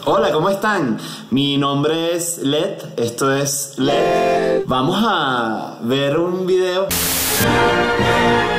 Hola, ¿cómo están? Mi nombre es Led, esto es Led. Vamos a ver un video.